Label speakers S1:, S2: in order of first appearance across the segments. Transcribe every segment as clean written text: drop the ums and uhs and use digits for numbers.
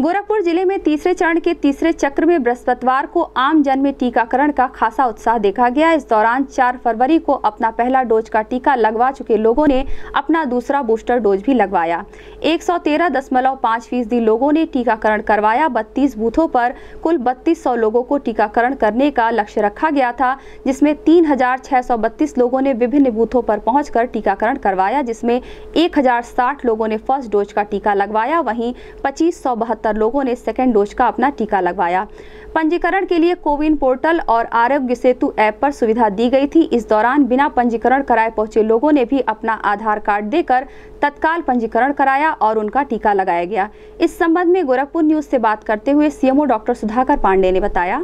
S1: गोरखपुर जिले में तीसरे चरण के तीसरे चक्र में बृहस्पतिवार को आम जन में टीकाकरण का खासा उत्साह देखा गया। इस दौरान 4 फरवरी को अपना पहला डोज का टीका लगवा चुके लोगों ने अपना दूसरा बूस्टर डोज भी लगवाया। 113.5% लोगों ने टीकाकरण करवाया। 32 बूथों पर कुल 3200 लोगों को टीकाकरण करने का लक्ष्य रखा गया था, जिसमें 3632 लोगों ने विभिन्न बूथों पर पहुंचकर टीकाकरण करवाया, जिसमें 1060 लोगों ने फर्स्ट डोज का टीका लगवाया। वहीं 2572 लोगों ने सेकेंड डोज का अपना टीका लगवाया। पंजीकरण के लिए कोविन पोर्टल और आरोग्य सेतु ऐप पर सुविधा दी गई थी। इस दौरान बिना पंजीकरण कराए पहुंचे लोगों ने भी अपना आधार कार्ड देकर तत्काल पंजीकरण कराया और उनका टीका लगाया गया। इस संबंध में गोरखपुर न्यूज से बात करते हुए सीएमओ डॉक्टर सुधाकर पांडे ने बताया।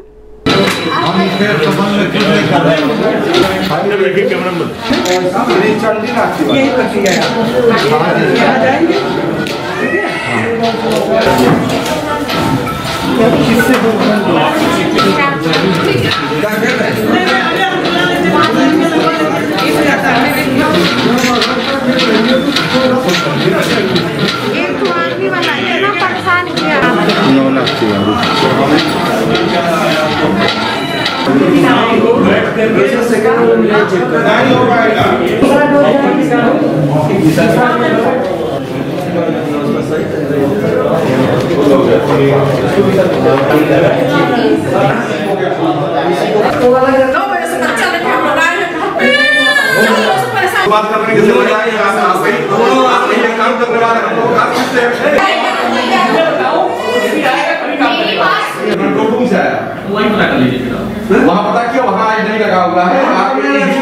S2: बात करने की जरूरत है। आप ये काम करने वाले कंट्रोल से आया, वही पता कर लीजिए। वहाँ पता क्यों वहाँ आज नहीं लगा हुआ है। आप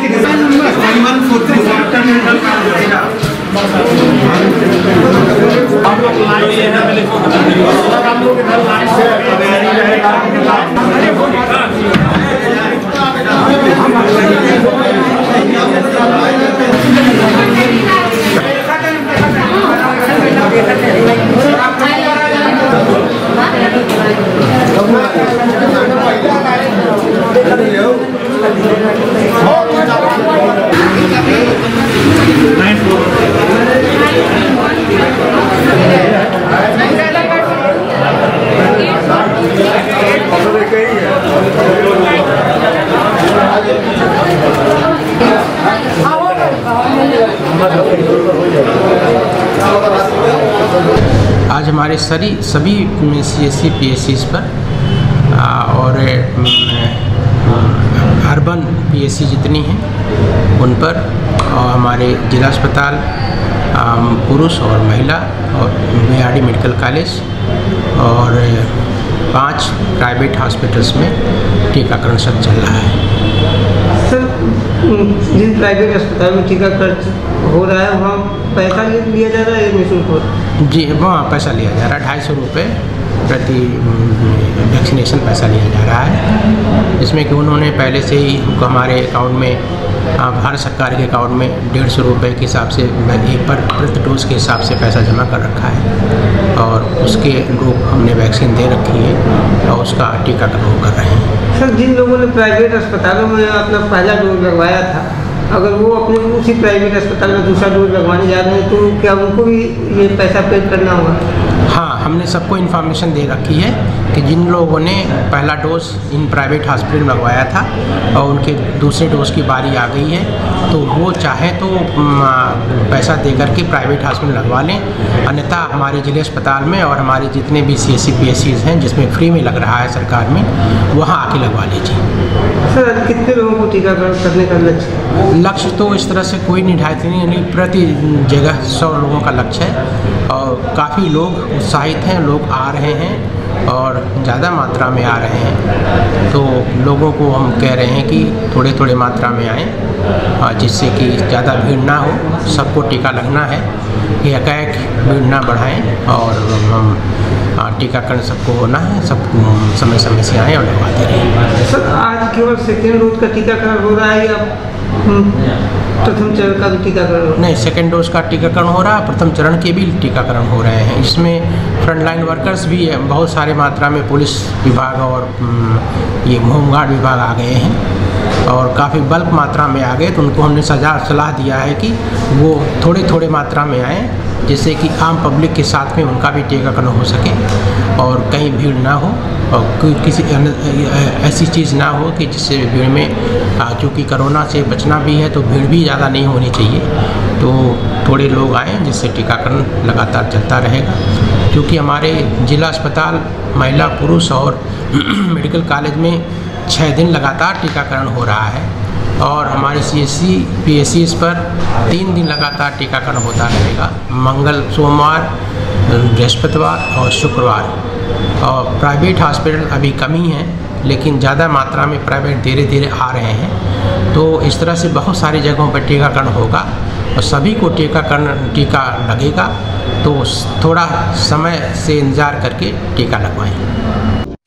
S2: लोग
S3: आज हमारे सभी CSC PSCs पर और अर्बन PSC जितनी हैं उन पर और हमारे जिला अस्पताल पुरुष और महिला और BRD मेडिकल कॉलेज और 5 प्राइवेट हॉस्पिटल्स में टीकाकरण सब चल रहा है।
S4: सर, जिन प्राइवेट अस्पताल में टीकाकरण हो रहा है वहाँ पैसा लिया जा रहा है निःशुल्क?
S3: जी, वहाँ पैसा लिया जा रहा है। 250 रुपये प्रति वैक्सीनेशन पैसा लिया जा रहा है। इसमें कि उन्होंने पहले से ही हमारे अकाउंट में भारत सरकार के अकाउंट में 150 रुपये के हिसाब से प्रति डोज के हिसाब से पैसा जमा कर रखा है और उसके अनुरूप हमने वैक्सीन दे रखी है और उसका टीकाकरण कर रहे हैं।
S4: सर, जिन लोगों ने प्राइवेट अस्पतालों में अपना पहला डोज लगवाया था, अगर वो अपने उसी प्राइवेट अस्पताल में दूसरा डोज लगवाने जा रहे हैं तो क्या उनको भी ये पैसा पे करना होगा?
S3: हाँ, हमने सबको इन्फॉर्मेशन दे रखी है कि जिन लोगों ने पहला डोज इन प्राइवेट हॉस्पिटल में लगवाया था और उनके दूसरे डोज की बारी आ गई है तो वो चाहे तो पैसा दे करके प्राइवेट हॉस्पिटल लगवा लें, अन्यथा हमारे जिले अस्पताल में और हमारे जितने भी CSC PSCs हैं जिसमें फ्री में लग रहा है सरकार में, वहाँ आके लगवा लीजिए।
S4: सर, कितने लोगों को टीकाकरण करने का
S3: लक्ष्य तो इस तरह से कोई निर्धारित नहीं, प्रति जगह 100 लोगों का लक्ष्य है और काफ़ी लोग उत्साहित हैं, लोग आ रहे हैं और ज़्यादा मात्रा में आ रहे हैं। तो लोगों को हम कह रहे हैं कि थोड़े थोड़े मात्रा में आएँ जिससे कि ज़्यादा भीड़ ना हो। सबको टीका लगना है, ये एकाएक भीड़ ना बढ़ाएँ और हम टीकाकरण सबको होना है, सब समय समय से आएँ और लगवाते रहें।
S4: सर, आज केवल सेकेंड डोज का टीकाकरण हो रहा है या प्रथम चरण का टीकाकरण?
S3: नहीं, सेकेंड डोज का टीकाकरण हो रहा है, प्रथम चरण के भी टीकाकरण हो रहे हैं। इसमें फ्रंटलाइन वर्कर्स भी बहुत सारे मात्रा में, पुलिस विभाग और ये होमगार्ड विभाग आ गए हैं और काफ़ी बल्क मात्रा में आ गए, तो उनको हमने सलाह दिया है कि वो थोड़े थोड़े मात्रा में आएँ जिससे कि आम पब्लिक के साथ में उनका भी टीकाकरण हो सके और कहीं भीड़ ना हो और किसी ऐसी चीज़ ना हो कि जिससे भीड़ में, चूँकि कोरोना से बचना भी है तो भीड़ भी ज़्यादा नहीं होनी चाहिए, तो थोड़े लोग आएँ जिससे टीकाकरण लगातार चलता रहेगा। क्योंकि हमारे जिला अस्पताल महिला पुरुष और मेडिकल कॉलेज में 6 दिन लगातार टीकाकरण हो रहा है और हमारे CSC PSCs पर 3 दिन लगातार टीकाकरण होता रहेगा, मंगल सोमवार बृहस्पतिवार और शुक्रवार। और प्राइवेट हॉस्पिटल अभी कमी है, लेकिन ज़्यादा मात्रा में प्राइवेट धीरे धीरे आ रहे हैं। तो इस तरह से बहुत सारी जगहों पर टीकाकरण होगा और सभी को टीका लगेगा, तो थोड़ा समय से इंतज़ार करके टीका लगवाएं।